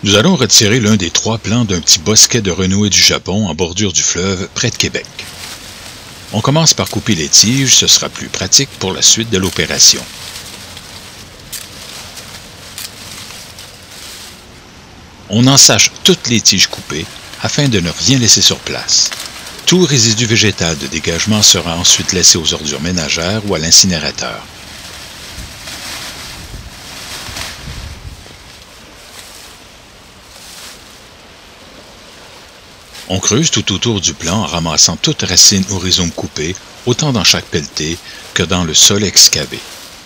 Nous allons retirer l'un des 3 plants d'un petit bosquet de renouée du Japon en bordure du fleuve près de Québec. On commence par couper les tiges, ce sera plus pratique pour la suite de l'opération. On ensache toutes les tiges coupées afin de ne rien laisser sur place. Tout résidu végétal de dégagement sera ensuite laissé aux ordures ménagères ou à l'incinérateur. On creuse tout autour du plant en ramassant toute racine ou rhizome coupé, autant dans chaque pelleté que dans le sol excavé.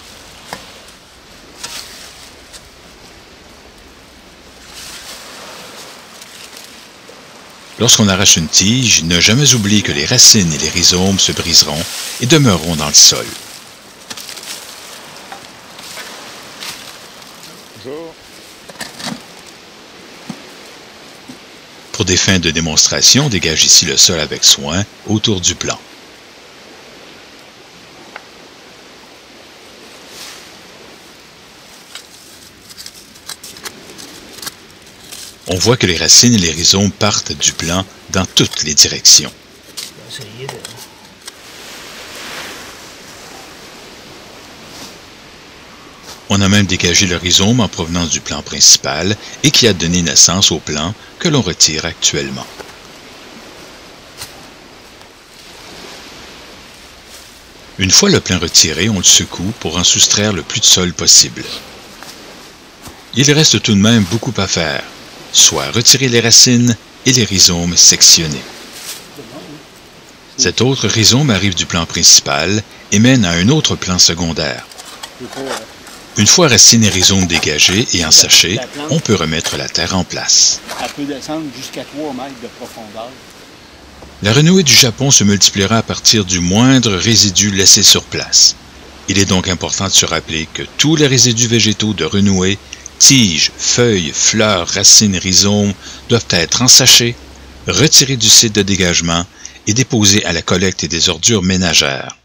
Lorsqu'on arrache une tige, ne jamais oublier que les racines et les rhizomes se briseront et demeureront dans le sol. Pour des fins de démonstration, dégage ici le sol avec soin autour du plant. On voit que les racines et les rhizomes partent du plant dans toutes les directions. On a même dégagé le rhizome en provenance du plant principal et qui a donné naissance au plant que l'on retire actuellement. Une fois le plant retiré, on le secoue pour en soustraire le plus de sol possible. Il reste tout de même beaucoup à faire, soit retirer les racines et les rhizomes sectionnés. Cet autre rhizome arrive du plant principal et mène à un autre plant secondaire. Une fois racines et rhizomes dégagés et ensachés, on peut remettre la terre en place. Elle peut descendre jusqu'à 3 mètres de profondeur. La renouée du Japon se multipliera à partir du moindre résidu laissé sur place. Il est donc important de se rappeler que tous les résidus végétaux de renouée, tiges, feuilles, fleurs, racines et rhizomes doivent être ensachés, retirés du site de dégagement et déposés à la collecte des ordures ménagères.